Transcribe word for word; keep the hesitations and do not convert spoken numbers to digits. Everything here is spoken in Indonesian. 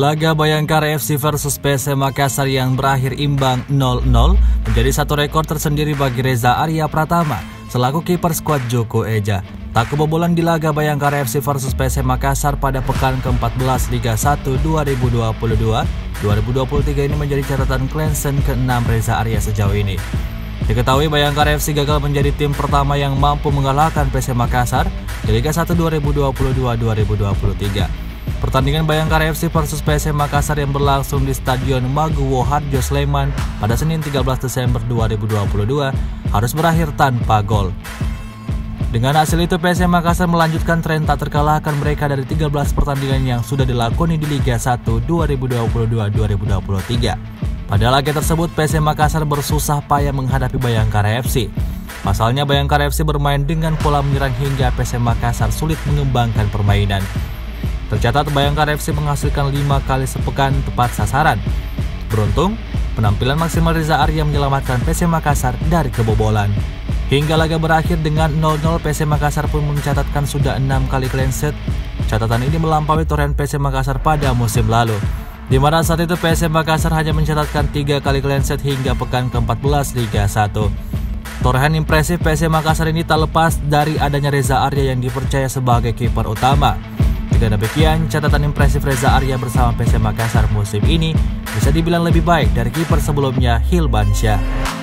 Laga Bayangkara F C versus P S M Makassar yang berakhir imbang nol nol menjadi satu rekor tersendiri bagi Reza Arya Pratama selaku kiper skuad Joko Eja. Tak kebobolan di laga Bayangkara F C versus P S M Makassar pada pekan ke-empat belas Liga satu dua ribu dua puluh dua dua ribu dua puluh tiga ini menjadi catatan Cleanshen keenam Reza Arya sejauh ini. Diketahui Bayangkara F C gagal menjadi tim pertama yang mampu mengalahkan P S M Makassar di Liga satu dua ribu dua puluh dua dua ribu dua puluh tiga. Pertandingan Bayangkara F C versus P S M Makassar yang berlangsung di Stadion Maguwo Harjo Sleman pada Senin tiga belas Desember dua ribu dua puluh dua harus berakhir tanpa gol. Dengan hasil itu P S M Makassar melanjutkan tren tak terkalahkan mereka dari tiga belas pertandingan yang sudah dilakoni di Liga satu dua ribu dua puluh dua dua ribu dua puluh tiga. Pada laga tersebut P S M Makassar bersusah payah menghadapi Bayangkara F C. Pasalnya Bayangkara F C bermain dengan pola menyerang hingga P S M Makassar sulit mengembangkan permainan. Tercatat Bayangkara F C menghasilkan lima kali sepekan tepat sasaran. Beruntung, penampilan maksimal Reza Arya menyelamatkan P S M Makassar dari kebobolan. Hingga laga berakhir dengan nol nol, P S M Makassar pun mencatatkan sudah enam kali clean sheet. Catatan ini melampaui torehan P S M Makassar pada musim lalu, di mana saat itu P S M Makassar hanya mencatatkan tiga kali clean sheet hingga pekan ke-empat belas Liga satu. Torehan impresif P S M Makassar ini tak lepas dari adanya Reza Arya yang dipercaya sebagai kiper utama. Dengan demikian, catatan impresif Reza Arya bersama P S M Makassar musim ini bisa dibilang lebih baik dari kiper sebelumnya, Hilbansyah.